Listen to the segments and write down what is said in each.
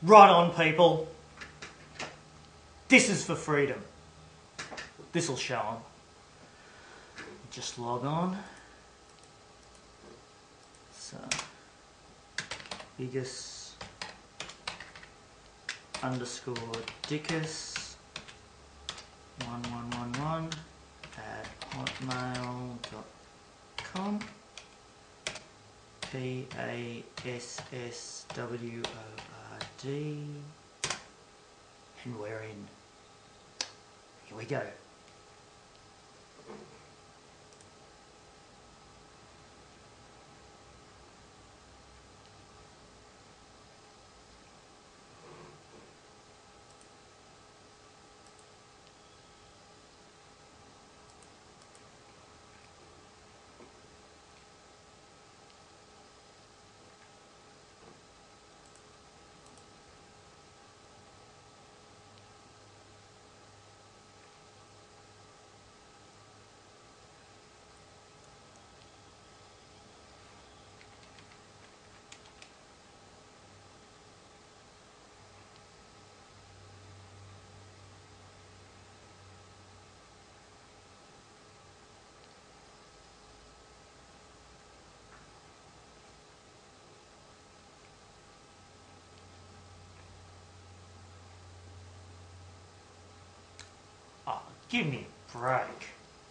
Right on, people. This is for freedom. This'll show them. Just log on. So, biggest underscore Dickus 1111 at hotmail.com. PASSWORD, and we're in. Here we go. Oh, give me a break.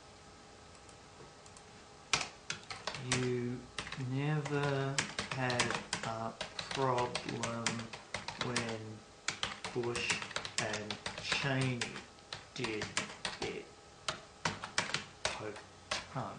You never had a problem when Bush and Cheney did it. Poke tongue.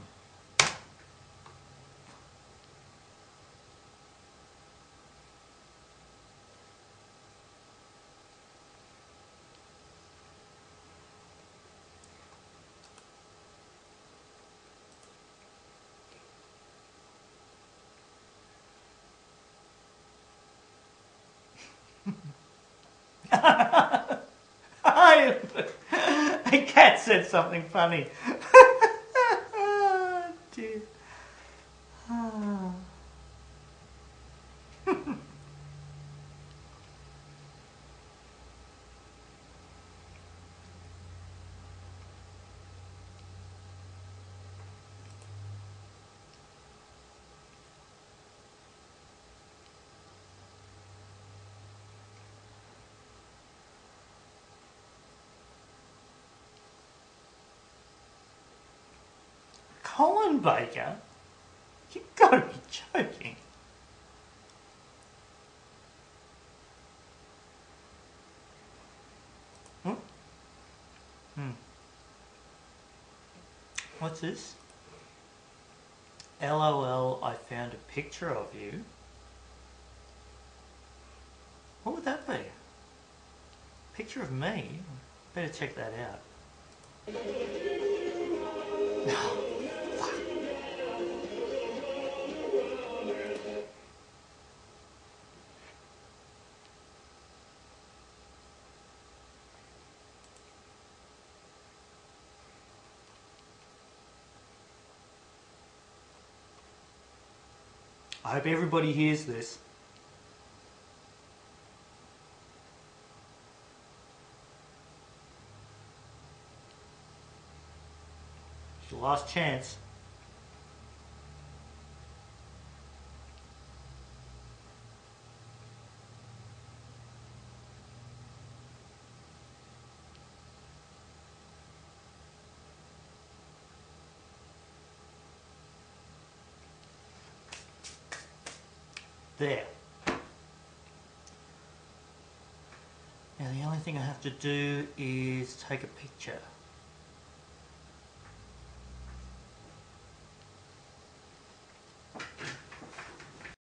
The cat said something funny. Oh, dear. Oh. Colin Baker? You've got to be joking. What's this? LOL, I found a picture of you. What would that be? Picture of me? Better check that out. I hope everybody hears this. It's the last chance. There. Now the only thing I have to do is take a picture.